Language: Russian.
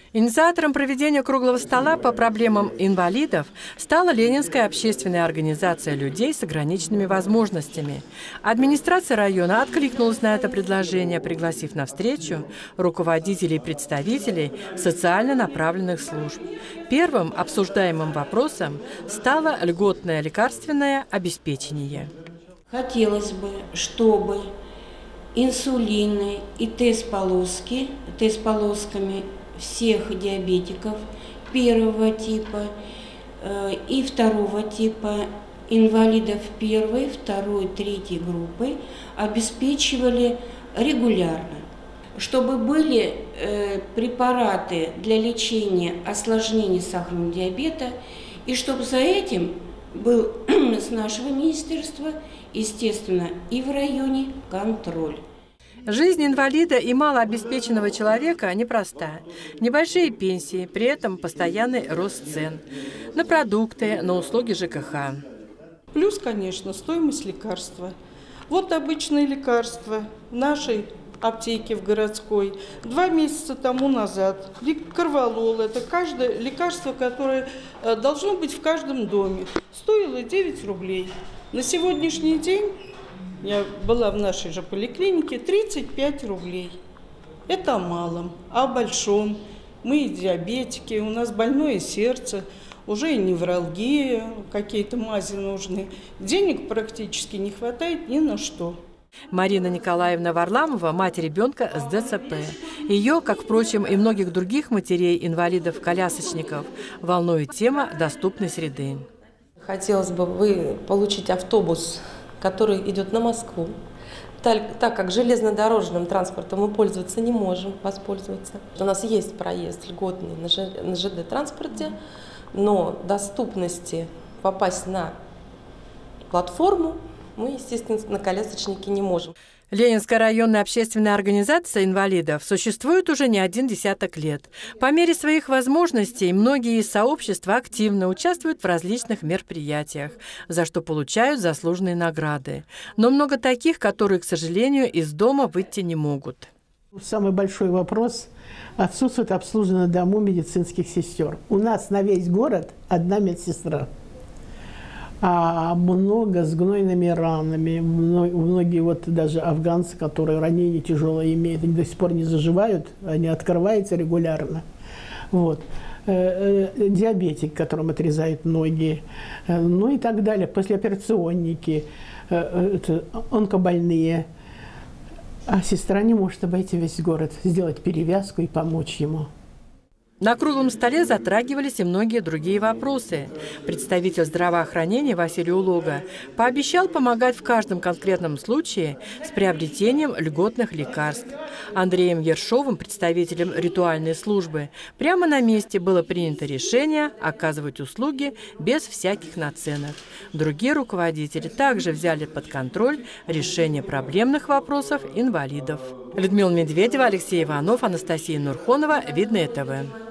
Инициатором проведения круглого стола по проблемам инвалидов стала Ленинская общественная организация людей с ограниченными возможностями. Администрация района откликнулась на это предложение, пригласив на встречу руководителей и представителей социально направленных служб. Первым обсуждаемым вопросом стало льготное лекарственное обеспечение. Хотелось бы, чтобы инсулины и тест-полосками всех диабетиков первого типа и второго типа, инвалидов первой, второй, третьей группы обеспечивали регулярно, чтобы были препараты для лечения осложнений сахарного диабета, и чтобы за этим был с нашего министерства, естественно, и в районе контроль. Жизнь инвалида и малообеспеченного человека непроста. Небольшие пенсии, при этом постоянный рост цен на продукты, на услуги ЖКХ. Плюс, конечно, стоимость лекарства. Вот обычные лекарства в нашей аптеке в городской 2 месяца тому назад. Корвалол – это каждое лекарство, которое должно быть в каждом доме, стоило 9 рублей. На сегодняшний день, я была в нашей же поликлинике, 35 рублей. Это о малом, а о большом. Мы и диабетики, у нас больное сердце, уже и невралгия, какие-то мази нужны. Денег практически не хватает ни на что. Марина Николаевна Варламова – мать ребенка с ДЦП. Ее, как, впрочем, и многих других матерей-инвалидов-колясочников, волнует тема доступной среды. Хотелось бы получить автобус, который идет на Москву, так как железнодорожным транспортом мы пользоваться не можем, воспользоваться. У нас есть проезд льготный на ЖД-транспорте, но доступности попасть на платформу мы, естественно, на колясочники не можем. Ленинская районная общественная организация инвалидов существует уже не 10 лет. По мере своих возможностей многие из сообщества активно участвуют в различных мероприятиях, за что получают заслуженные награды. Но много таких, которые, к сожалению, из дома выйти не могут. Самый большой вопрос – отсутствует обслуживание на дому медицинских сестер. У нас на весь город 1 медсестра. А много с гнойными ранами. Многие вот даже афганцы, которые ранения тяжелые имеют, они до сих пор не заживают, они открываются регулярно. Вот. Диабетик, которым отрезают ноги, ну и так далее, послеоперационники, онкобольные. А сестра не может обойти весь город, сделать перевязку и помочь ему. На круглом столе затрагивались и многие другие вопросы. Представитель здравоохранения Василий Улога пообещал помогать в каждом конкретном случае с приобретением льготных лекарств. Андреем Ершовым, представителем ритуальной службы, прямо на месте было принято решение оказывать услуги без всяких наценок. Другие руководители также взяли под контроль решение проблемных вопросов инвалидов. Людмила Медведева, Алексей Иванов, Анастасия Нурхонова, Видное ТВ.